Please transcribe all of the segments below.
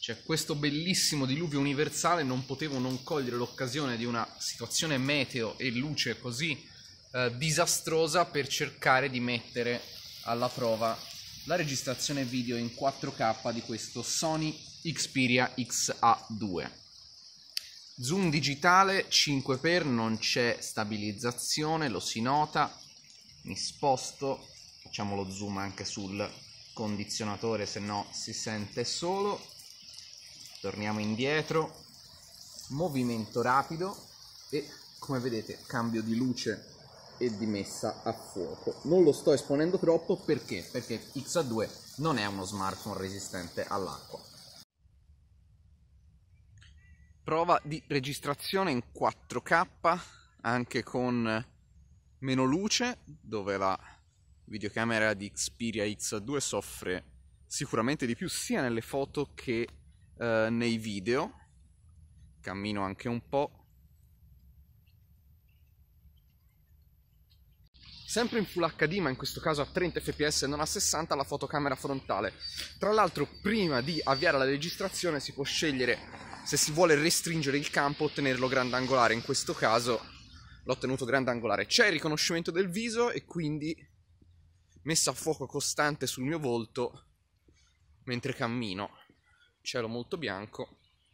C'è questo bellissimo diluvio universale, non potevo non cogliere l'occasione di una situazione meteo e luce così disastrosa per cercare di mettere alla prova la registrazione video in 4K di questo Sony Xperia XA2. Zoom digitale 5x, non c'è stabilizzazione, lo si nota. Mi sposto, facciamo lo zoom anche sul condizionatore, se no si sente solo. Torniamo indietro, movimento rapido e, come vedete, cambio di luce e di messa a fuoco. Non lo sto esponendo troppo perché XA2 non è uno smartphone resistente all'acqua. Prova di registrazione in 4K, anche con meno luce, dove la videocamera di Xperia XA2 soffre sicuramente di più sia nelle foto che nei video. Cammino anche un po'. Sempre in Full HD, ma in questo caso a 30 fps e non a 60, la fotocamera frontale. Tra l'altro, prima di avviare la registrazione si può scegliere se si vuole restringere il campo o tenerlo grandangolare. In questo caso l'ho tenuto grandangolare. C'è il riconoscimento del viso e quindi messa a fuoco costante sul mio volto mentre cammino. Cielo molto bianco.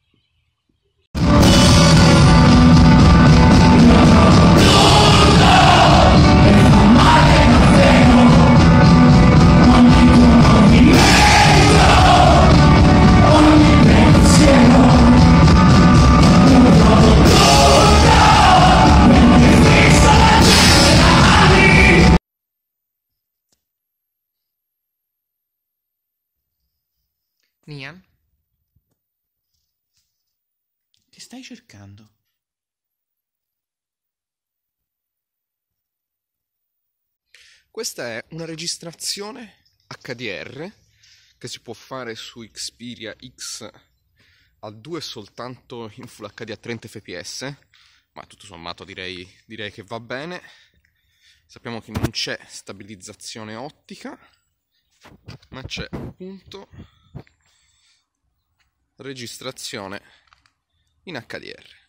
Nian? Ti stai cercando? Questa è una registrazione HDR che si può fare su Xperia XA2 soltanto in Full HD a 30 fps, ma tutto sommato direi che va bene. Sappiamo che non c'è stabilizzazione ottica, ma c'è appunto registrazione in HDR.